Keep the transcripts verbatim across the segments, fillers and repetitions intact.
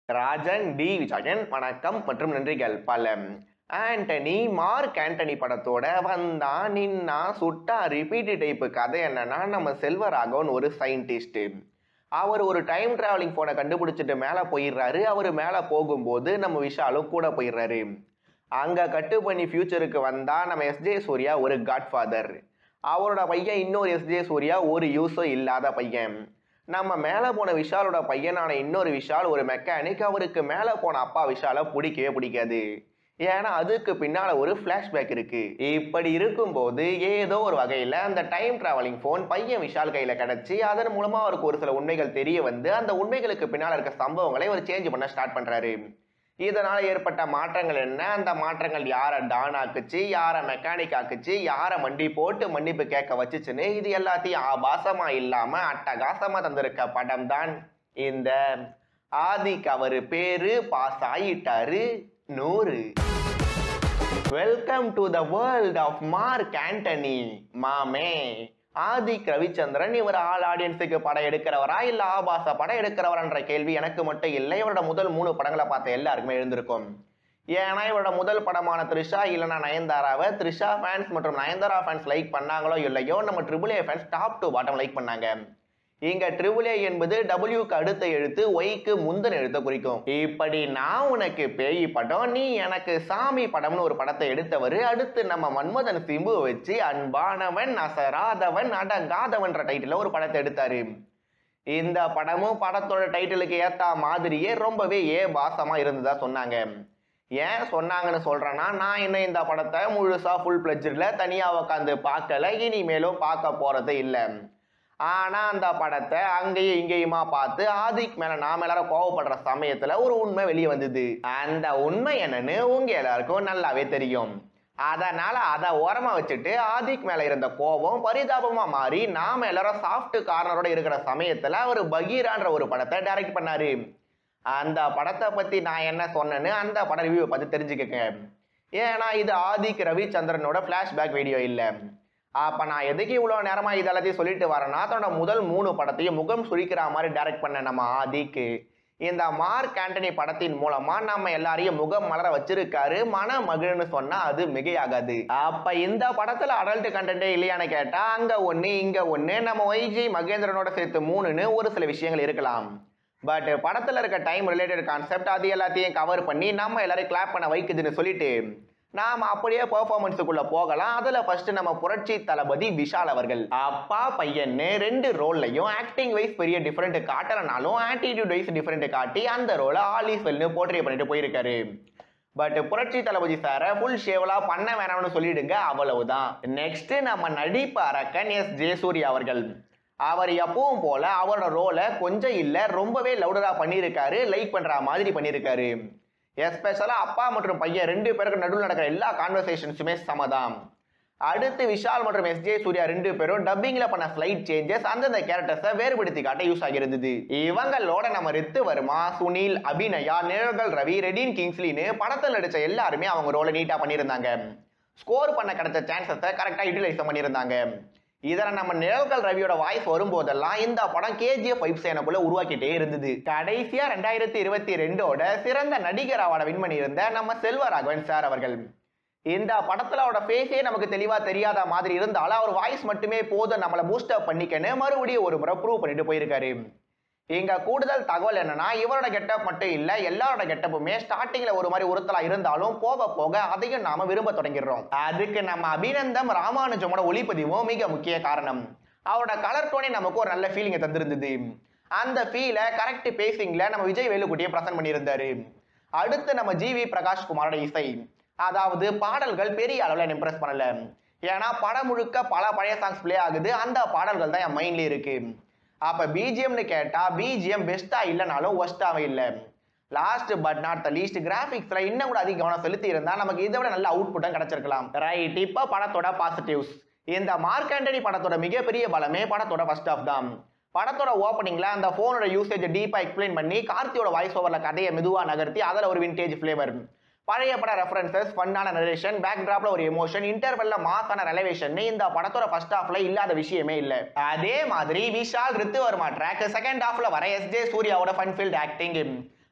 Rajan D Vijayan வணக்கம் மற்றும் நன்றிகள் பல. ஆண்டனி மார்க் ஆண்டனி படத்தோட வந்தா நின்னா சுட்டா ரிப்பீட் டைப்பு கதை என்னன்னா, நம்ம செல்வராகவன் ஒரு சயின்டிஸ்ட். அவர் ஒரு டைம் டிராவலிங் போனை கண்டுபிடிச்சிட்டு மேலே போயிடுறாரு. அவர் மேலே போகும்போது நம்ம விஷாலும் கூட போயிடுறாரு. அங்கே கட்டு பண்ணி ஃபியூச்சருக்கு வந்தா நம்ம எஸ்ஜே சூர்யா ஒரு காட்ஃபாதர். அவரோட பையன் இன்னொரு எஸ்ஜே சூர்யா ஒரு யூஸும் இல்லாத பையன். நம்ம மேலே போன விஷாலோட பையனான இன்னொரு விஷால் ஒரு மெக்கானிக். அவருக்கு மேலே போன அப்பா விஷாலை பிடிக்கவே பிடிக்காது. ஏன்னா அதுக்கு பின்னால் ஒரு ஃப்ளாஷ்பேக் இருக்கு. இப்படி இருக்கும்போது ஏதோ ஒரு வகையில் அந்த டைம் டிராவலிங் ஃபோன் பையன் விஷால் கையில் கிடச்சி அதன் மூலமாக அவருக்கு ஒரு சில உண்மைகள் தெரிய வந்து அந்த உண்மைகளுக்கு பின்னால் இருக்க சம்பவங்களை அவர் சேஞ்ச் பண்ண ஸ்டார்ட் பண்ணுறாரு. இதனால் ஏற்பட்ட மாற்றங்கள் என்ன, அந்த மாற்றங்கள் யாரை டான் ஆக்குச்சு, யாரை மெக்கானிக் ஆக்குச்சு, யாரை மண்டி போட்டு மன்னிப்பு கேட்க வச்சுச்சுன்னு இது எல்லாத்தையும் ஆபாசமா இல்லாம அட்டகாசமா தந்திருக்க படம் தான் இந்த ஆதிக். அவர் பேரு பாஸ் ஆயிட்டாரு நூறு. Welcome to the world of Mark Antony. மாமே ஆதிக் ரவிச்சந்திரன் இவர் ஆல் ஆடியன்ஸுக்கு படம் எடுக்கிறவரா இல்ல ஆபாச படம் எடுக்கிறவரான்ற கேள்வி எனக்கு மட்டும் இல்லை, இவரோட முதல் மூணு படங்களை பார்த்த எல்லாருக்குமே எழுந்திருக்கும். ஏன்னா இவரோட முதல் படமான த்ரிஷா இல்லைன்னா நயன்தாராவை த்ரிஷா ஃபேன்ஸ் மற்றும் நயன்தாரா ஃபேன்ஸ் லைக் பண்ணாங்களோ இல்லையோ, நம்ம triple A fans top to bottom like பண்ணாங்க. இங்க ட்ரிபிள் ஏ என்பது டபிள்யூக்கு அடுத்த எழுத்து, ஒய்க்கு முந்தின எழுத்தை குறிக்கும். இப்படி நான் உனக்கு பேய் படம், நீ எனக்கு சாமி படம்னு ஒரு படத்தை எடுத்தவர். அடுத்து நம்ம மன்மதன் சிம்பு வச்சு அன்பானவன் அசராதவன் அடங்காதவன்ற டைட்டில் ஒரு படத்தை எடுத்தாரு. இந்த படமும் படத்தோட டைட்டிலுக்கு ஏத்த மாதிரியே ரொம்பவே ஏ பாசமா இருந்ததா சொன்னாங்க. ஏன் சொன்னாங்கன்னு சொல்றேன்னா, நான் இன்னும் இந்த படத்தை முழுசா ஃபுல் பிளட்ஜில் தனியா உட்காந்து பார்க்கல, இனிமேலும் பார்க்க போறது இல்லை. ஆனா அந்த படத்தை அங்கேயும் இங்கேயுமா பார்த்து ஆதிக் மேல நாம எல்லாரும் கோவப்படுற சமயத்துல ஒரு உண்மை வெளியே வந்தது. அந்த உண்மை என்னன்னு உங்க எல்லாருக்கும் நல்லாவே தெரியும். அதனால அதை ஓரமா வச்சுட்டு ஆதிக் மேல இருந்த கோபம் பரிதாபமா மாறி நாம எல்லாரும் சாஃப்ட் கார்னரோட இருக்கிற சமயத்துல அவர் பகீரான்ற ஒரு படத்தை டைரக்ட் பண்ணாரு. அந்த படத்தை பத்தி நான் என்ன சொன்னேன்னு அந்த பட ரிவ்யூவை பார்த்து தெரிஞ்சுக்கங்க. ஏன்னா இது ஆதிக் ரவிச்சந்திரனோட பிளாஷ்பேக் வீடியோ இல்லை. அப்ப நான் எதுக்கு இவ்வளோ நேரமா இதெல்லாத்தையும் சொல்லிட்டு வரேன்னா, தன்னோட முதல் மூணு படத்தையும் முகம் சுழிக்கிற மாதிரி டைரக்ட் பண்ண நம்ம ஆதிக்கு இந்த மார்க் ஆண்டனி படத்தின் மூலமா நம்ம எல்லாரையும் முகம் மலர வச்சிருக்காரு. மன மகிழ்னு சொன்னா அது மிகையாகாது. அப்ப இந்த படத்துல அடல்ட் கண்டென்ட்டே இல்லையான்னு கேட்டா, அங்க ஒண்ணு இங்க ஒண்ணு, நம்ம வைஜி மகேந்திரனோட சேர்த்து மூணுன்னு ஒரு சில விஷயங்கள் இருக்கலாம். பட் படத்துல இருக்க டைம் ரிலேட்டட் கான்செப்ட் அது எல்லாத்தையும் கவர் பண்ணி நம்ம எல்லாரையும் கிளாப் பண்ண வைக்குதுன்னு சொல்லிட்டு நாம் அப்படியே பெர்ஃபார்மன்ஸுக்குள்ள போகலாம். அதுல ஃபர்ஸ்ட் நம்ம புரட்சி தளபதி விஷால் அவர்கள் அப்பா பையன்னு ரெண்டு ரோல்லையும் ஆக்டிங் வைஸ் பெரிய டிஃபரெண்ட் காட்டலனாலும் ஆட்டிடியூட் வைஸ் டிஃபரெண்ட் காட்டி அந்த ரோலை ஆல் இஸ் வெல்னு போர்ட்ரே பண்ணிட்டு போயிருக்காரு. பட் புரட்சி தளபதி சாரை ஃபுல் ஷேவலா பண்ண வேணாம்னு சொல்லிடுங்க, அவ்வளவுதான். நெக்ஸ்ட் நம்ம நடிப்பு அரக்கன் எஸ் ஜே சூர்யா அவர்கள். அவர் எப்பவும் போல அவரோட ரோலை கொஞ்சம் இல்லை ரொம்பவே லவுடரா பண்ணியிருக்காரு, லைக் பண்ற மாதிரி பண்ணியிருக்காரு. எஸ்பெஷலாக அப்பா மற்றும் பையன் ரெண்டு பேருக்கு நடுவில் நடக்கிற எல்லா கான்வர்சேஷன்ஸுமே சமதான். அடுத்து விஷால் மற்றும் எஸ்ஜே சூர்யா ரெண்டு பேரும் டப்பிங்கில் பண்ண ஸ்லைட் சேஞ்சஸ் அந்தந்த கேரக்டர்ஸை வேறுபடுத்தி காட்ட யூஸ் ஆகியிருந்தது. இவங்களோட நம்ம ரித்து வர்மா, சுனில், அபிநயா, நிழல்கள், ரவி, ரெடின், கிங்ஸ்லின்னு படத்தில் நடித்த எல்லாருமே அவங்க ரோலை நீட்டாக பண்ணியிருந்தாங்க. ஸ்கோர் பண்ண கிடைச்ச சான்சஸை கரெக்டாக யூட்டிலைஸ் பண்ணியிருந்தாங்க. இதில் நம்ம நிழல்கள் ரவியோட வாய்ஸ் வரும்போதெல்லாம் இந்த படம் கேஜிஎஃப் வைப்ஸ் எனக்குள்ள உருவாக்கிட்டே இருந்தது. கடைசியா ரெண்டாயிரத்தி இருபத்தி ரெண்டோட சிறந்த நடிகர் அவார்டை வின் பண்ணியிருந்த நம்ம செல்வராகவன் சார் அவர்கள். இந்த படத்துல அவரோட ஃபேஸே நமக்கு தெளிவா தெரியாத மாதிரி இருந்தாலும் அவர் வாய்ஸ் மட்டுமே போதும் நம்மளை பூஸ்டப் பண்ணிக்கன்னு மறுபடியும் ஒரு முறை ப்ரூவ் பண்ணிட்டு போயிருக்காரு. இங்க கூடுதல் தகவல் என்னன்னா, இவரோட கெட்டப் மட்டும் இல்ல, எல்லாரோட கெட்டப்புமே ஸ்டார்டிங்ல ஒரு மாதிரி உறுத்தலா இருந்தாலும் போக போக அதையும் நாம விரும்ப தொடங்கிடுறோம். அதுக்கு நம்ம அபிநந்தம் ராமானுஜமோட ஒளிப்பதிவும் மிக முக்கிய காரணம். அவரோட கலர் டோனே நமக்கு ஒரு நல்ல ஃபீலிங்கை தந்திருந்தது. அந்த ஃபீலை கரெக்ட் பேசிங்ல நம்ம விஜய் வேலுக்குட்டியை பிரசன்ட் பண்ணியிருந்தாரு. அடுத்து நம்ம ஜி வி பிரகாஷ் குமாரோட இசை, அதாவது பாடல்கள் பெரிய அளவில் இம்ப்ரெஸ் பண்ணல. ஏன்னா படம் முழுக்க பல பழைய சாங்ஸ் பிளே ஆகுது, அந்த பாடல்கள் தான் என் மைண்ட்ல இருக்கு. அப்ப பிஜிஎம்னு கேட்டா பிஜிஎம் பெஸ்டா இல்லைனாலும் ஒஸ்டாவே இல்லை. Last but not the least கிராபிக்ஸ்ல இன்னும் கூட அதிக கவனம் செலுத்தி இருந்தா நமக்கு இதை விட நல்ல அவுட்புட்டும் கிடைச்சிருக்கலாம். ரைட், இப்ப படத்தோட பாசிட்டிவ்ஸ். இந்த மார்க் ஆண்டனி படத்தோட மிகப்பெரிய பலமே படத்தோட ஃபர்ஸ்ட் ஆஃப் தான். படத்தோட ஓப்பனிங்ல அந்த போனோட யூசேஜ் டீப்பா எக்ஸ்பிளைன் பண்ணி கார்த்தியோட வாய்ஸ் ஓவர்ல கதையை மெதுவா நகர்த்தி அதில் ஒரு விண்டேஜ் ஃபிளேவர், பழைய பட ரெஃபரன்சஸ், ஃபன்னான நரேஷன், பேக்ட்ராப்ல ஒரு எமோஷன், இன்டர்வெல்ல மாசான ரெலவேஷன் இந்த படத்தோட ஃபர்ஸ்ட் ஹாஃப்ல இல்லாத விஷயமே இல்லை. அதே மாதிரி விஷால் ரித்து வர்மா ட்ராக் செகண்ட் ஹாஃப்ல வர எஸ்ஜே சூர்யாவோட ஃபன் ஃபீல்ட் ஆக்டிங்,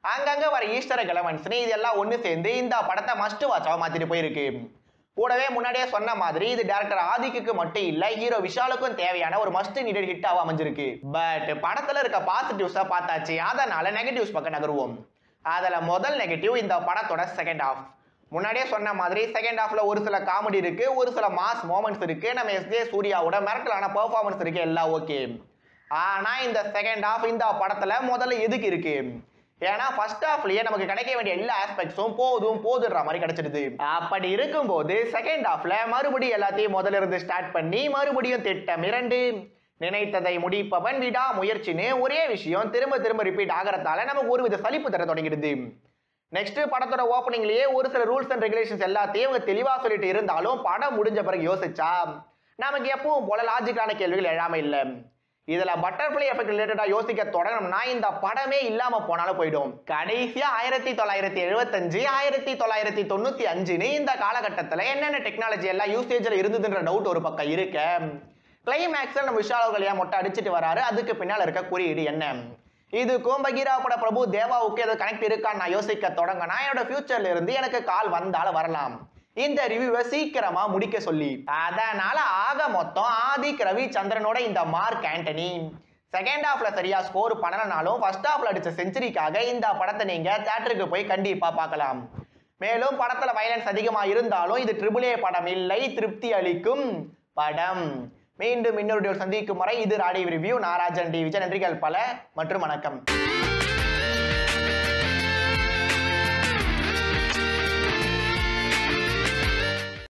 அங்கங்க வர ஈஸ்டர் எலமெண்ட்ஸ் இதெல்லாம் ஒன்று சேர்ந்து இந்த படத்தை மஸ்ட் வாட்சாக மாத்திட்டு போயிருக்கு. கூடவே முன்னாடியே சொன்ன மாதிரி இது டைரக்டர் ஆதிக்கு மட்டும் இல்ல, ஹீரோ விஷாலுக்கும் தேவையான ஒரு மஸ்ட் நீடட் ஹிட்டாக அமைஞ்சிருக்கு. பட் படத்துல இருக்க பாசிட்டிவ்ஸா பார்த்தாச்சு, அதனால நெகட்டிவ்ஸ் பக்கம் நகருவோம். அதுல முதல் நெகட்டிவ் இந்த படத்தோட செகண்ட் ஹாஃப். முன்னாடியே சொன்ன மாதிரி செகண்ட் ஹாஃப்ல ஒரு சில காமெடி இருக்கு, ஒரு சில மாஸ் மொமெண்ட்ஸ் இருக்கு, நம்ம எஸ்ஜே சூர்யாவோட மிரட்டலான பெர்ஃபார்மன்ஸ் இருக்கு, எல்லாம் ஓகே. ஆனா இந்த செகண்ட் ஹாஃப் இந்த படத்துல முதல்ல எதுக்கு இருக்கு? ஏன்னா ஃபர்ஸ்ட் ஹாஃப்லயே நமக்கு கிடைக்க வேண்டிய எல்லா ஆஸ்பெக்ட்ஸும் போதும் போதுன்ற மாதிரி கிடைச்சிடுது. அப்படி இருக்கும்போது செகண்ட் ஹாஃப்ல மறுபடியும் எல்லாத்தையும் முதல்ல இருந்து ஸ்டார்ட் பண்ணி மறுபடியும் திட்டம் இரண்டு, நினைத்ததை முடிப்பவன் விடா முயற்சின்னு ஒரே விஷயம் திரும்ப திரும்ப ரிப்பீட் ஆகிறதால நமக்கு ஒரு வித சலிப்பு தர தொடங்கிடுது. நெக்ஸ்ட் படத்தோட ஓப்பனிங்லயே ஒரு சில ரூல்ஸ் அண்ட் ரெகுலேஷன்ஸ் எல்லாத்தையும் அவங்க தெளிவா சொல்லிட்டு இருந்தாலும் படம் முடிஞ்ச பிறகு யோசிச்சா நமக்கு எப்பவும் போல லாஜிக்கான கேள்விகள் எழாம இல்லை. இதுல பட்டர்ஃப்ளை எஃபெக்ட் ரிலேட்டடா யோசிக்க தொடங்கணும்னா இந்த படமே இல்லாம போனாலும் போயிடும். கடைசியா ஆயிரத்தி தொள்ளாயிரத்தி எழுபத்தஞ்சு ஆயிரத்தி தொள்ளாயிரத்தி தொண்ணூத்தி அஞ்சுன்னு இந்த காலகட்டத்துல என்னென்ன டெக்னாலஜி எல்லாம் யூசேஜ்ல இருந்ததுன்ற டவுட் ஒரு பக்கம் இருக்க, கிளைமேக்ஸ்ல நம்ம விஷால் அவர்கள் ஏன் மொட்டை அடிச்சுட்டு வராரு, அதுக்கு பின்னால் இருக்க குறியீடு என்ன, இதுக்கும் பகீரா பட பிரபு தேவாவுக்கு ஏதோ கனெக்ட் இருக்கான்னு நான் யோசிக்க தொடங்கினா என்னோட ஃபியூச்சர்ல இருந்து எனக்கு கால் வந்தாலும் வரலாம் இந்த ரிவ்யூவை சீக்கிரமா முடிக்க சொல்லி. அதனால ஆக மொத்தம் ஆதிக் ரவிச்சந்திரனோட இந்த மார்க் ஆண்டனி செகண்ட் ஹாஃப்ல சரியா ஸ்கோர் பண்ணலனாலும் ஃபர்ஸ்ட் ஹாஃப்ல அடிச்ச செஞ்சுரிக்காக இந்த படத்தை நீங்க தியேட்டருக்கு போய் கண்டிப்பா பார்க்கலாம். மேலும் படத்துல வயலன்ஸ் அதிகமா இருந்தாலும் இது ட்ரிபிள் ஏ படம் இல்லை, திருப்தி அளிக்கும் படம். மீண்டும் இன்னொரு சந்திக்கும் வரை இது ராடிவி ரிவ்யூ. நான் ராஜன் டி விஜய். நன்றிகள் பல மற்றும் வணக்கம்.